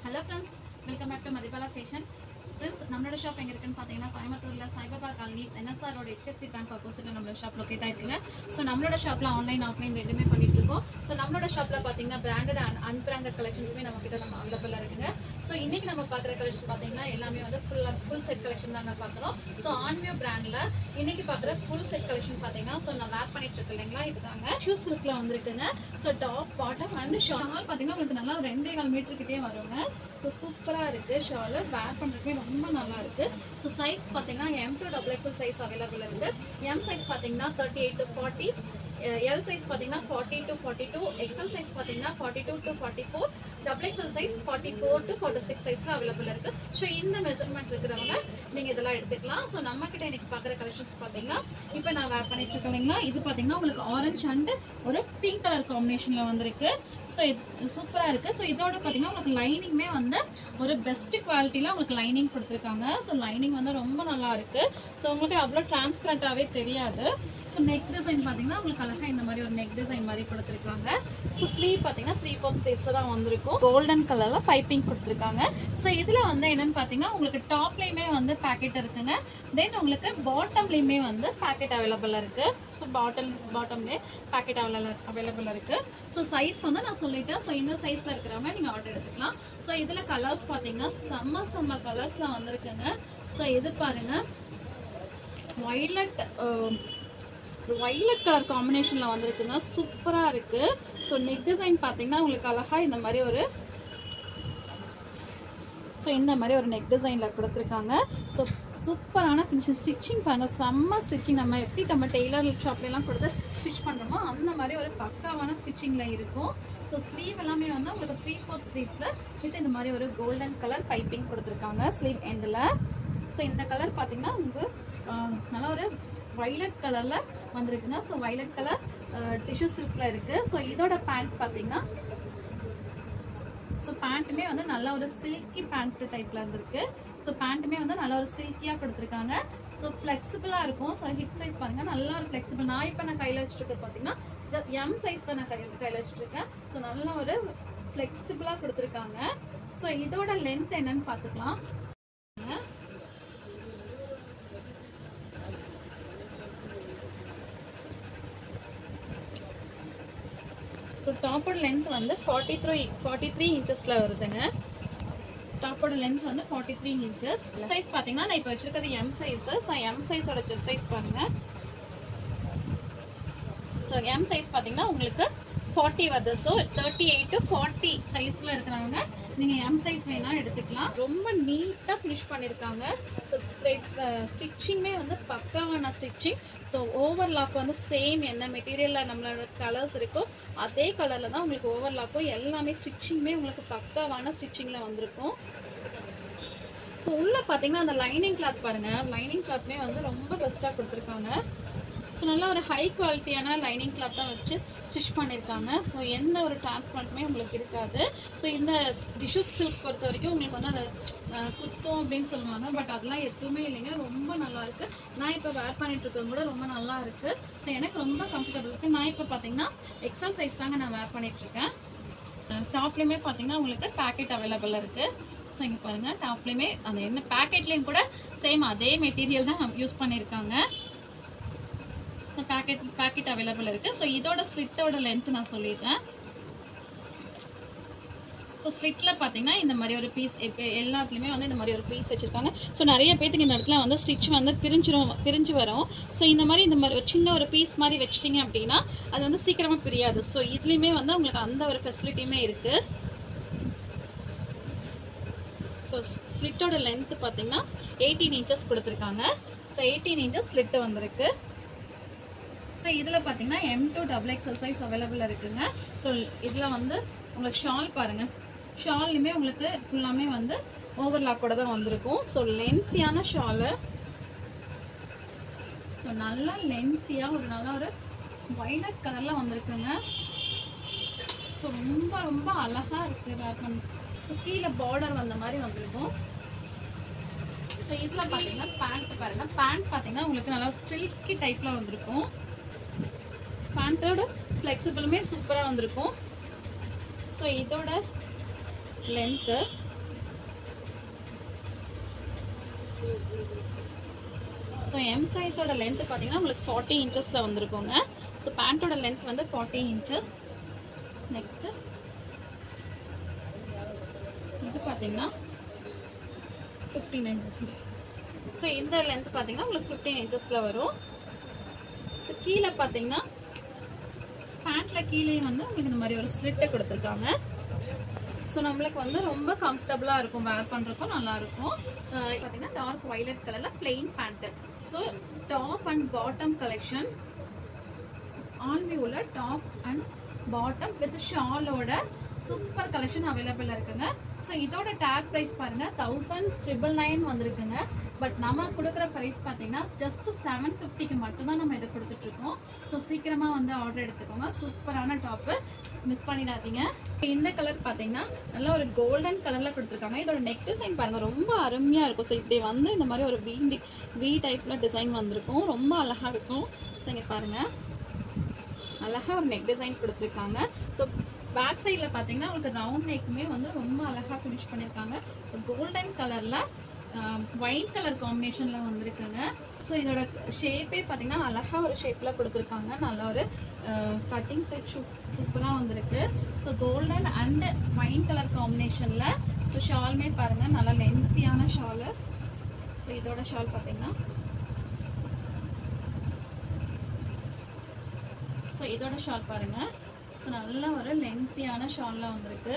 Hello friends, welcome back to Madhibala Fashion. Friends, நம்மளோட shop எங்க இருக்குன்னு பாத்தீங்கன்னா கோயம்புத்தூர்ல Saibaba colony NSR road HDFC bank ஆப்போசிட்ல நம்மளோட ஷாப் லொகேட் ஆயிருக்குங்க. சோ நம்மளோட ஷாப்ல ஆன்லைன் ஆஃப்லைன் ரெண்டுமே பண்ணிட்டு இருக்கோம். சோ நம்மளோட ஷாப்ல பாத்தீங்கன்னா பிராண்டட் அண்ட் அன்பிராண்டட் கலெக்ஷன்ஸ்மே நம்ம கிட்ட அவைலபிளா இருக்குங்க. சோ இன்னைக்கு நம்ம பாக்குற கலெக்ஷன் பாத்தீங்கன்னா எல்லாமே வந்து ஃபுல் செட் கலெக்ஷன் தாங்க பார்க்கறோம். சோ ஆன்வியூ பிராண்ட்ல இன்னைக்கு பாக்குற ஃபுல் செட் கலெக்ஷன் பாத்தீங்கன்னா சோ நான் வேர் பண்ணிட்டு இருக்கேன் இல்லைங்களா, இதுதாங்க ஷூஸ் சில்க்ல வந்திருக்குங்க. So top bottom and shawl பாத்தீங்கன்னா உங்களுக்கு நல்லா 2.5 மீட்டர் கிட்டே வருங்க. சோ சூப்பரா இருக்கு, ஷால் வேர் பண்றதுக்கு ரொம்ப நல்லா இருக்கு. சோ சைஸ் பாத்தீங்கன்னா M to XXL size available இருக்கு. M சைஸ் பாத்தீங்கன்னா 38 to 40, L சைஸ் பாத்தீங்கன்னா 40 to 42, XL சைஸ் பாத்தீங்கன்னா 42 to 44, XXL சைஸ் 44 to 46 சைஸ்ல அவைலபிள் இருக்கு. சோ இந்த மெஷர்மென்ட் இருக்குறவங்க நீங்க இதெல்லாம் எடுத்துக்கலாம். சோ நம்ம கிட்ட இன்னைக்கு பாக்குற கலெக்ஷன்ஸ் பாத்தீங்கன்னா இப்போ நான் வேர் பண்ணிட்டு இருக்கேன்ங்களா, இது பாத்தீங்கன்னா உங்களுக்கு ஆரஞ்சு அண்ட் ஒரு பிங்க் கலர் காம்பினேஷன்ல வந்திருக்கு. சோ இது சூப்பரா இருக்கு. சோ இதோட பாத்தீங்கன்னா உங்களுக்கு லைனிங்மே வந்து ஒரு பெஸ்ட் குவாலிட்டில உங்களுக்கு லைனிங் கொடுத்திருக்காங்க. சோ லைனிங் வந்து ரொம்ப நல்லா இருக்கு. சோ உங்களுக்கு அவ்வளவு டிரான்ஸ்பரண்டாவே தெரியாது. சோ நெக் டிசைன் பாத்தீங்கன்னா உங்களுக்கு அழகா இந்த மாதிரி ஒரு நெக் டிசைன் மாதிரி கொடுத்திருக்காங்க. சோ ஸ்லீவ் பாத்தீங்கன்னா 3/4 ஸ்லீவ்ஸ்ல தான் வந்திருக்கும். கோல்டன் கலர்ல பைப்பிங் கொடுத்திருக்காங்க. சோ இதுல வந்து என்னன்னு பாத்தீங்கன்னா உங்களுக்கு டாப்லயுமே வந்து பாக்கெட் இருக்குங்க. தென் உங்களுக்கு பாட்டம்லயுமே வந்து பாக்கெட் அவைலபிள் இருக்கு. சோ பாட்டம்லயே பாக்கெட் அவைலபிள் இருக்கு. சோ சைஸ் வந்து நான் சொல்லிட்டேன். சோ இந்த சைஸ்ல இருக்கிறவங்க நீங்க ஆர்டர் எடுத்துக்கலாம். சோ இதுல கலர்ஸ் பாத்தீங்கன்னா செம்ம கலர்ஸ்ல வந்திருக்குங்க. சோ இது பாருங்க, வயலட் கலர் காம்பினேஷன்ல வந்திருக்குங்க. சூப்பரா இருக்கு. ஸோ நெக் டிசைன் பார்த்தீங்கன்னா உங்களுக்கு அழகா இந்த மாதிரி ஒரு நெக் டிசைன்ல கொடுத்துருக்காங்க. ஸோ சூப்பரான ஃபினிஷிங், ஸ்டிச்சிங் பாருங்க, செம்ம ஸ்டிச்சிங். நம்ம எப்படி நம்ம டெய்லர் ஷாப்லாம் கொடுத்து ஸ்டிச் பண்ணுறோமோ அந்த மாதிரி ஒரு பக்காவான ஸ்டிச்சிங்ல இருக்கும். ஸோ ஸ்லீவ் எல்லாமே வந்து உங்களுக்கு 3/4 ஸ்லீவ்ஸ்ல வித் இந்த மாதிரி ஒரு கோல்டன் கலர் பைப்பிங் கொடுத்துருக்காங்க ஸ்லீவ் எண்டில். ஸோ இந்த கலர் பார்த்தீங்கன்னா உங்களுக்கு நல்லா ஒரு வயலட் கலர்ல வந்திருக்குங்க. ஸோ வயலட் கலர் டிஷ்யூ சில்க்ல இருக்கு. ஸோ இதோட பேண்ட் பார்த்தீங்கன்னா ஸோ பேண்ட்டுமே வந்து நல்ல ஒரு சில்கி பேண்ட் டைப்ல இருந்திருக்கு. ஸோ பேண்ட்டுமே வந்து நல்ல ஒரு சில்கியா கொடுத்துருக்காங்க. ஸோ ஃபிளெக்சிபிளா இருக்கும். ஸோ ஹிப் சைஸ் பாருங்க, நல்ல ஒரு ஃபிளெக்சிபிள். நான் கையில வச்சுட்டு இருக்கிறது பார்த்தீங்கன்னா M சைஸ் தான் நான் கையில வச்சுட்டு இருக்கேன். ஸோ நல்ல ஒரு ஃபிளெக்சிபிளா கொடுத்துருக்காங்க. ஸோ இதோட லென்த் என்னன்னு பார்த்துக்கலாம். ஸோ டாப்போட லென்த் வந்து 43 இன்ச்சஸ்ல வருதுங்க. டாப்போட லென்த் வந்து 43 இன்ச்சஸ். சைஸ் பார்த்தீங்கன்னா நான் இப்போ வச்சிருக்கிறது M சைஸ். ஸோ M சைஸோட செஸ்ட் சைஸ் பாருங்க. ஸோ M சைஸ் பார்த்தீங்கன்னா உங்களுக்கு 40 வருது. ஸோ 38 to 40 சைஸ்ல இருக்கிறவங்க நீங்க M சைஸ் வேணா எடுத்துக்கலாம். ரொம்ப நீட்டா ஃபினிஷ் பண்ணிருக்காங்க. ஸோ ஸ்டிச்சிங்மே வந்து பக்காவான ஸ்டிச்சிங். ஸோ ஓவர்லாக் வந்து சேம் என்ன மெட்டீரியல்ல நம்மளோட கலர்ஸ் இருக்கோ அதே கலர்ல தான் உங்களுக்கு ஓவர்லாக்கும். எல்லாமே ஸ்டிச்சிங்மே உங்களுக்கு பக்காவான ஸ்டிச்சிங்ல வந்திருக்கும். ஸோ உள்ள பாத்தீங்கன்னா அந்த லைனிங் கிளாத் பாருங்க, லைனிங் கிளாத்மே வந்து ரொம்ப பெஸ்டா கொடுத்துருக்காங்க. ஸோ நல்ல ஒரு ஹை குவாலிட்டியான லைனிங் கிளாத் தான் வச்சு ஸ்டிச் பண்ணியிருக்காங்க. ஸோ எந்த ஒரு டிரான்ஸ்பரண்ட்டுமே உங்களுக்கு இருக்காது. ஸோ இந்த டிஷ்யூ சில்க் பொறுத்த வரைக்கும் உங்களுக்கு வந்து அது குத்தம் அப்படின்னு சொல்லுவாங்க. பட் அதெல்லாம் எதுவுமே இல்லைங்க, ரொம்ப நல்லா இருக்கு. நான் இப்போ வேர் பண்ணிட்டு இருக்கிறது கூட ரொம்ப நல்லா இருக்கு. ஸோ எனக்கு ரொம்ப கம்ஃபர்டபுள் இருக்கு. நான் இப்போ பார்த்தீங்கன்னா XL சைஸ் தாங்க நான் வேர் பண்ணிட்டு இருக்கேன். டாப்லேயுமே பார்த்தீங்கன்னா உங்களுக்கு பேக்கெட் அவைலபிள் இருக்கு. ஸோ இங்கே பாருங்க, டாப்லேயுமே அந்த என்ன பேக்கெட்லேயும் கூட சேம் அதே மெட்டீரியல் தான் யூஸ் பண்ணியிருக்காங்க. பேக்கெட் அவைலபிள் இருக்கு. ஸோ இதோட ஸ்லிட்டோட லென்த் நான் சொல்லிட்டேன். ஸோ ஸ்லிட்ல பார்த்தீங்கன்னா இந்த மாதிரி ஒரு பீஸ் எல்லாத்துலேயுமே வந்து இந்த மாதிரி ஒரு பீஸ் வச்சிருக்காங்க. ஸோ நிறைய பேத்துக்கு இந்த இடத்துல வந்து ஸ்டிச் வந்து பிரிஞ்சு வரும். ஸோ இந்த மாதிரி ஒரு சின்ன ஒரு பீஸ் மாதிரி வச்சிட்டிங்க அப்படின்னா அது வந்து சீக்கிரமாக பிரியாது. ஸோ இதுலேயுமே வந்து உங்களுக்கு அந்த ஒரு ஃபெசிலிட்டியுமே இருக்கு. ஸோ ஸ்லிட்டோட லென்த் பார்த்தீங்கன்னா 18 இன்ச்சஸ் கொடுத்துருக்காங்க. ஸோ 18 இன்ச்சஸ் ஸ்லிட்டு வந்திருக்கு. ஸோ இதில் பார்த்தீங்கன்னா M to XXL size available இருக்குங்க. ஸோ இதில் வந்து உங்களுக்கு ஷால் பாருங்க, ஷால்லையுமே உங்களுக்கு ஃபுல்லாமே வந்து ஓவர்லாக்கோட தான் வந்திருக்கும். So லென்த்தியான shawl. ஸோ நல்லா லென்த்தியாக நல்ல ஒரு வயலட் கலரில் வந்திருக்குங்க. ஸோ ரொம்ப அழகாக இருக்குது வேர் பண்ண. ஸோ கீழே பார்டர் வந்த மாதிரி வந்திருக்கும். ஸோ இதில் பார்த்தீங்கன்னா பேண்ட் பாருங்க, பேண்ட் பார்த்தீங்கன்னா உங்களுக்கு நல்லா சில்கி டைப்பில் வந்திருக்கும். பேண்டோட ஃப்ளெக்சிபிளுமே சூப்பராக வந்திருக்கும். ஸோ இதோட லென்த்து ஸோ எம் சைஸோட லென்த் பார்த்தீங்கன்னா உங்களுக்கு 40 இன்ச்சஸில் வந்துருக்குங்க. ஸோ பேண்ட்டோட லென்த் வந்து 40 இன்ச்சஸ். நெக்ஸ்ட்டு இது பார்த்தீங்கன்னா 15 இன்ச்சஸ். ஸோ இந்த லென்த் பார்த்தீங்கன்னா உங்களுக்கு 15 இன்ச்சஸில் வரும். ஸோ கீழே பார்த்தீங்கன்னா பேண்ட்டில் கீழே வந்து உங்களுக்கு இந்த மாதிரி ஒரு ஸ்லிட்டை கொடுத்துருக்காங்க. ஸோ நம்மளுக்கு வந்து ரொம்ப கம்ஃபர்டபுளாக இருக்கும், வேர் பண்ணுறதுக்கும் நல்லாயிருக்கும். பார்த்தீங்கன்னா டார்க் வைலட் கலரில் plain pant. So top and bottom collection, all வியூவில் டாப் அண்ட் பாட்டம் வித் ஷாலோட சூப்பர் கலெக்ஷன் அவைலபிளாக இருக்குங்க. ஸோ இதோட டேக் ப்ரைஸ் பாருங்கள் 1999 வந்திருக்குங்க. பட் நம்ம கொடுக்குற ப்ரைஸ் பார்த்தீங்கன்னா ஜஸ்ட் 750க்கு மட்டும்தான் நம்ம இதை கொடுத்துட்ருக்கோம். ஸோ சீக்கிரமாக வந்து ஆர்டர் எடுத்துக்கோங்க. சூப்பரான டாப்பு, மிஸ் பண்ணிடாதீங்க. இந்த கலர் பார்த்தீங்கன்னா நல்லா ஒரு கோல்டன் கலரில் கொடுத்துருக்காங்க. இதோட நெக் டிசைன் பாருங்கள், ரொம்ப அருமையாக இருக்கும். ஸோ இப்படி வந்து இந்த மாதிரி ஒரு வி டைப்பில் டிசைன் வந்திருக்கும், ரொம்ப அழகாக இருக்கும். ஸோ இங்கே பாருங்கள், அழகாக ஒரு நெக் டிசைன் கொடுத்துருக்காங்க. ஸோ பேக் சைடில் பார்த்தீங்கன்னா உங்களுக்கு ரவுண்ட் நெக்குமே வந்து ரொம்ப அழகாக ஃபினிஷ் பண்ணியிருக்காங்க. ஸோ கோல்டன் கலரில் ஒயிட் கலர் காம்பினேஷனில் வந்திருக்குங்க. ஸோ இதோட ஷேப்பே பார்த்தீங்கன்னா அழகாக ஒரு ஷேப்பில் கொடுத்துருக்காங்க. நல்ல ஒரு கட்டிங் செட் சூப்பராக வந்திருக்கு. So golden and white colour காம்பினேஷனில். ஸோ ஷாலுமே பாருங்கள், நல்லா லென்த்தியான ஷாலு. ஸோ இதோட ஷால் பார்த்தீங்கன்னா, ஸோ இதோட ஷால் பாருங்கள். ஸோ நல்ல ஒரு லென்த்தியான ஷாலில் வந்திருக்கு.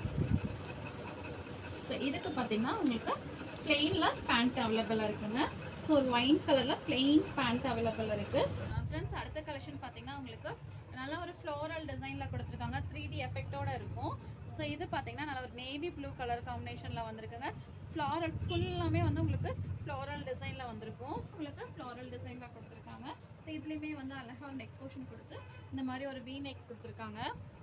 ஸோ இதுக்கு பார்த்தீங்கன்னா உங்களுக்கு பிளெயினில் பேண்ட் அவைலபிளாக இருக்குங்க. ஸோ ஒரு ஒயிட் கலரில் பிளெயின் பேண்ட் அவைலபிளாக இருக்குது. ஃப்ரெண்ட்ஸ், அடுத்த கலெக்ஷன் பார்த்தீங்கன்னா உங்களுக்கு நல்லா ஒரு ஃப்ளோரல் டிசைனில் கொடுத்துருக்காங்க, 3D எஃபெக்டோடு இருக்கும். ஸோ இது பார்த்தீங்கன்னா நல்லா ஒரு நேவி ப்ளூ கலர் காம்பினேஷனில் வந்திருக்குங்க. ஃப்ளாரல் ஃபுல்லாமே வந்து உங்களுக்கு ஃப்ளோரல் டிசைனில் வந்திருக்கும். உங்களுக்கு ஃப்ளோரல் டிசைனில் கொடுத்துருக்காங்க. ஸோ இதுலேயுமே வந்து அழகாக ஒரு நெக் போர்ஷன் கொடுத்து இந்த மாதிரி ஒரு வி நெக் கொடுத்துருக்காங்க.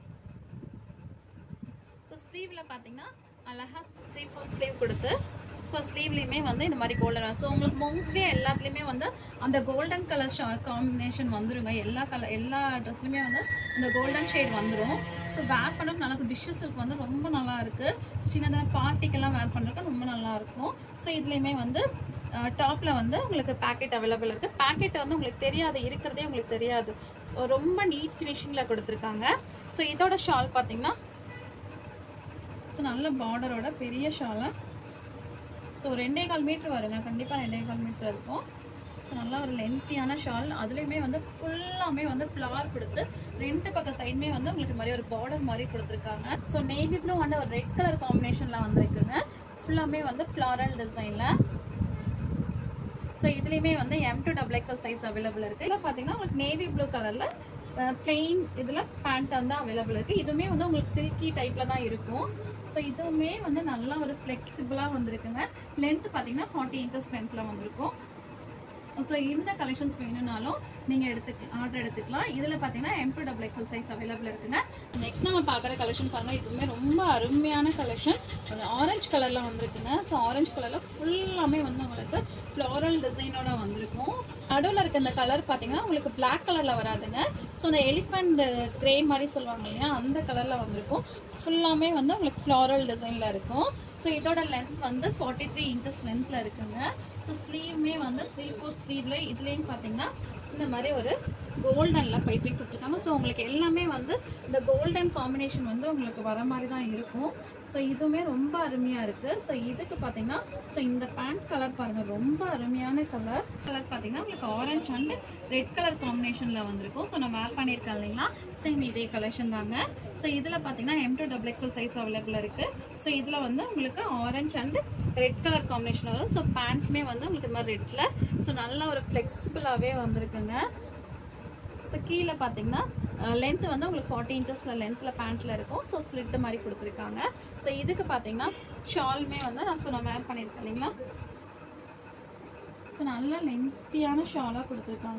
ஸோ ஸ்லீவில் பார்த்தீங்கன்னா அழகாக 3/4 ஸ்லீவ் கொடுத்து இப்போ ஸ்லீவ்லேயுமே வந்து இந்த மாதிரி கோல்டன். ஸோ உங்களுக்கு மோஸ்ட்லி எல்லாத்துலேயுமே வந்து அந்த கோல்டன் கலர் காம்பினேஷன் வந்துருங்க. எல்லா ட்ரெஸ்லையுமே வந்து இந்த கோல்டன் ஷேட் வந்துடும். ஸோ வேர் பண்ண நல்லா டிஷ்ஷஸுக்கு வந்து ரொம்ப நல்லா இருக்குது. ஸோ சின்னதாக பார்ட்டிக்கெல்லாம் வேர் பண்ணுறதுக்கு ரொம்ப நல்லாயிருக்கும். ஸோ இதுலேயுமே வந்து டாப்பில் வந்து உங்களுக்கு பேக்கெட் அவைலபிள் இருக்குது. பேக்கெட் வந்து உங்களுக்கு தெரியாது, இருக்கிறதே உங்களுக்கு தெரியாது. ஸோ ரொம்ப நீட் ஃபினிஷிங்கில் கொடுத்துருக்காங்க. ஸோ இதோட ஷால் பார்த்தீங்கன்னா ஸோ நல்ல பார்டரோட பெரிய ஷாலை. ஸோ 2.25 மீட்டர் வருங்க, கண்டிப்பாக 2.25 மீட்டர் இருக்கும். ஸோ நல்லா ஒரு லென்த்தியான ஷால். அதுலேயுமே வந்து ஃபுல்லாமே வந்து ஃப்ளார் கொடுத்து 2 பக்கம் சைடுமே வந்து உங்களுக்கு மாதிரி ஒரு பார்டர் மாதிரி கொடுத்துருக்காங்க. ஸோ நேவி ப்ளூ வந்து ஒரு ரெட் கலர் காம்பினேஷனில் வந்துருக்குங்க. ஃபுல்லாமே வந்து ஃப்ளாரல் டிசைனில். ஸோ இதுலேயுமே வந்து M2XXL சைஸ் அவைலபிள் இருக்குது. இதில் பார்த்தீங்கன்னா உங்களுக்கு நேவி ப்ளூ கலரில் பிளெயின் இதில் பேண்ட் வந்து அவைலபிள் இருக்குது. இதுவுமே வந்து உங்களுக்கு சில்கி டைப்பில் தான் இருக்கும். ஸோ இதுவுமே வந்து நல்லா ஒரு ஃப்ளெக்சிபிளாக வந்துருக்குங்க. லென்த் பார்த்தீங்கன்னா 40 இன்ச்சஸ் லென்த்தில் வந்திருக்கும். ஸோ இந்த கலெக்ஷன்ஸ் வேணும்னாலும் நீங்கள் ஆர்டர் எடுத்துக்கலாம். இதில் பார்த்தீங்கன்னா M2XXL சைஸ் அவைலபிள் இருக்குங்க. நெக்ஸ்ட் நம்ம பார்க்குற கலெக்ஷன் பாருங்கள், இதுவுமே ரொம்ப அருமையான கலெக்ஷன். ஒரு ஆரஞ்சு கலரில் வந்திருக்குங்க. ஸோ ஆரஞ்சு கலரில் ஃபுல்லாமே வந்து உங்களுக்கு ஃப்ளோரல் டிசைனோட வந்திருக்கும். நடுவில் இருக்க இந்த கலர் பார்த்தீங்கன்னா உங்களுக்கு பிளாக் கலரில் வராதுங்க. ஸோ இந்த எலிஃபண்ட் கிரே மாதிரி சொல்லுவாங்க இல்லையா, அந்த கலரில் வந்திருக்கும். ஃபுல்லாமே வந்து உங்களுக்கு ஃப்ளோரல் டிசைனில் இருக்கும். ஸோ இதோட லென்த் வந்து 43 இன்ச்சஸ் லென்த்தில் இருக்குங்க. ஸோ ஸ்லீவுமே வந்து 3/4 ஸ்லீவில் இதுலேயும் பார்த்தீங்கன்னா இந்த மாதிரி ஒரு கோல்டனில் பைப்பிங் கொடுத்துருக்காங்க. ஸோ உங்களுக்கு எல்லாமே வந்து இந்த கோல்டன் காம்பினேஷன் வந்து உங்களுக்கு வர மாதிரி தான் இருக்கும். ஸோ இதுவுமே ரொம்ப அருமையாக இருக்குது. ஸோ இதுக்கு பார்த்தீங்கன்னா ஸோ இந்த பேண்ட் கலர் பாருங்கள், ரொம்ப அருமையான கலர் பார்த்தீங்கன்னா உங்களுக்கு ஆரஞ்ச் அண்ட் ரெட் கலர் காம்பினேஷனில் வந்திருக்கும். ஸோ நான் வேர் பண்ணியிருக்கேன் இல்லைங்களா, சேம் இதே கலெக்ஷன் தாங்க. ஸோ இதில் பார்த்தீங்கன்னா M2XXL சைஸ் அவைலபிள் இருக்குது. ஸோ இதில் வந்து உங்களுக்கு orange and red colour combination வரும். ஸோ பேண்ட்ஸுமே வந்து உங்களுக்கு இது மாதிரி ரெட்டில் ஸோ நல்லா ஒரு ஃப்ளெக்சிபிளாகவே வந்திருக்குங்க. ஸோ கீழே பார்த்தீங்கன்னா லென்த் வந்து உங்களுக்கு 40 இன்ச்சஸில் லென்த்தில் பேண்ட்டில் இருக்கும். ஸோ ஸ்லிட்டு மாதிரி கொடுத்துருக்காங்க. ஸோ இதுக்கு பார்த்தீங்கன்னா ஷாலுமே வந்து நான் வேர் பண்ணியிருக்கேன் இல்லைங்களா. ஸோ நல்ல லென்த்தியான ஷாலாக கொடுத்துருக்காங்க.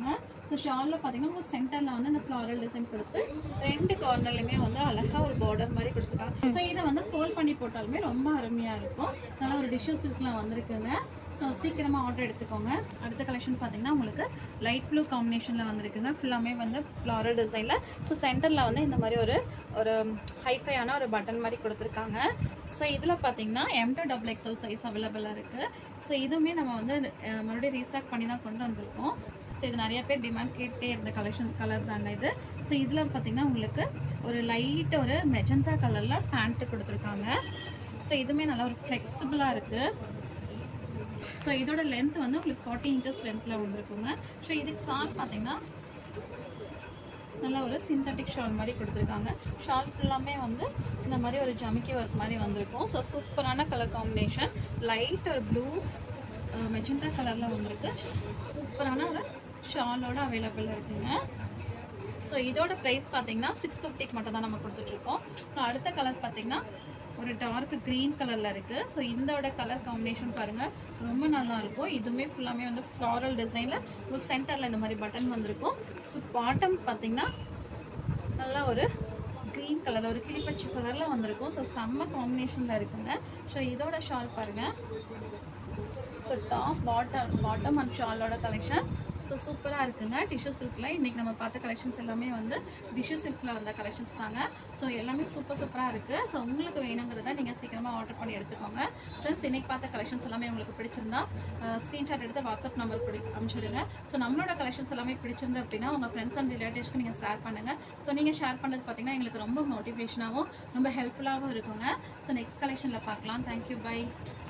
ஸோ ஷாலில் பார்த்தீங்கன்னா உங்களுக்கு சென்டரில் வந்து இந்த ஃப்ளாரல் டிசைன் கொடுத்து 2 கார்னர்லையுமே வந்து அழகாக ஒரு பார்டர் மாதிரி கொடுத்துருக்காங்க. ஸோ இதை வந்து ஃபோல்ட் பண்ணி போட்டாலுமே ரொம்ப அருமையாக இருக்கும். நல்லா ஒரு டிஷ்யூ சில்கில் வந்திருக்குங்க. ஸோ சீக்கிரமாக ஆர்டர் எடுத்துக்கோங்க. அடுத்த கலெக்ஷன் பார்த்தீங்கன்னா உங்களுக்கு லைட் ப்ளூ காம்பினேஷனில் வந்திருக்குங்க. ஃபுல்லாமே வந்து ஃப்ளாரல் டிசைனில். ஸோ சென்டரில் வந்து இந்த மாதிரி ஒரு ஹைஃபையான ஒரு பட்டன் மாதிரி கொடுத்துருக்காங்க. ஸோ இதில் பார்த்தீங்கன்னா M2XXL சைஸ் அவைலபிளாக இருக்குது. ஸோ இதுவுமே நம்ம வந்து மறுபடியும் ரீஸ்டாக் பண்ணி தான் கொண்டு வந்திருக்கோம். ஸோ இது நிறைய பேர் டிமாண்ட் கேட்டே இருந்த கலர் தாங்க இது. ஸோ இதில் பார்த்தீங்கன்னா உங்களுக்கு ஒரு லைட் ஒரு மெஜந்தா கலரில் பேண்ட்டு கொடுத்துருக்காங்க. ஸோ இதுவுமே நல்லா ஒரு ஃப்ளெக்சிபிளாக இருக்குது. ஸோ இதோட லென்த் வந்து உங்களுக்கு 40 inches லென்த்தில் வந்துருக்குங்க. ஸோ இதுக்கு ஷால் பார்த்தீங்கன்னா நல்லா ஒரு சிந்தட்டிக் ஷால் மாதிரி கொடுத்துருக்காங்க. ஷால் ஃபுல்லாமே வந்து இந்த மாதிரி ஒரு ஜமிக்கி ஒர்க் மாதிரி வந்திருக்கும். ஸோ சூப்பரான கலர் காம்பினேஷன். லைட் ஒரு ப்ளூ மெஜந்தா கலரில் வந்திருக்கு. சூப்பரான ஒரு ஷாலோட அவைலபிள் இருக்குங்க. ஸோ இதோட ப்ரைஸ் பார்த்தீங்கன்னா 650க்கு மட்டும் தான் நம்ம கொடுத்துட்ருக்கோம். ஸோ அடுத்த கலர் பார்த்தீங்கன்னா ஒரு டார்க் க்ரீன் கலரில் இருக்குது. ஸோ இதோட கலர் காம்பினேஷன் பாருங்கள், ரொம்ப நல்லாயிருக்கும். இதுவுமே ஃபுல்லாமே வந்து ஃப்ளாரல் டிசைனில் ஒரு சென்டரில் இந்த மாதிரி பட்டன் வந்திருக்கும். ஸோ பாட்டம் பார்த்திங்கன்னா நல்லா ஒரு க்ரீன் கலர் ஒரு கிளிப்பச்சை கலரில் வந்திருக்கும். ஸோ செம்ம காம்பினேஷனில் இருக்குங்க. ஸோ இதோட ஷால் பாருங்கள். ஸோ டாப் பாட்டம் அண்ட் ஷாலோட கலெக்ஷன் ஸோ சூப்பராக இருக்குங்க. டிஷ்யூ சில்கில் இன்றைக்கி நம்ம பார்த்த கலெக்ஷன்ஸ் எல்லாமே வந்து டிஷ்யூ சில்க்ஸில் வந்த கலெக்ஷன்ஸ் தாங்க. ஸோ எல்லாமே சூப்பராக இருக்குது. ஸோ உங்களுக்கு வேணுங்கிறத நீங்கள் சீக்கிரமாக ஆர்டர் பண்ணி எடுத்துக்கோங்க. ஃப்ரெண்ட்ஸ், இன்றைக்கி பார்த்த கலெக்ஷன்ஸ் எல்லாமே உங்களுக்கு பிடிச்சிருந்தா ஸ்க்ரீன்ஷாட் எடுத்து வாட்ஸ்அப் நம்பர் அனுப்பிச்சிடுங்க. ஸோ நம்மளோட கலெக்ஷன்ஸ் எல்லாமே பிடிச்சிருந்து அப்படின்னா உங்கள் ஃப்ரெண்ட்ஸ் அண்ட் ரிலேட்டிவ்ஸ்க்கு நீங்கள் ஷேர் பண்ணுங்கள். ஸோ நீங்கள் ஷேர் பண்ணது பார்த்திங்கன்னா எங்களுக்கு ரொம்ப மோட்டிவேஷனாகவும் ரொம்ப ஹெல்ப்ஃபுல்லாகவும் இருக்குங்க. ஸோ நெக்ஸ்ட் கலெக்ஷனில் பார்க்கலாம். Thank you, by.